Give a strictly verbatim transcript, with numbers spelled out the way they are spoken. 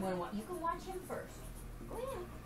want to watch? You can watch him first. Go ahead.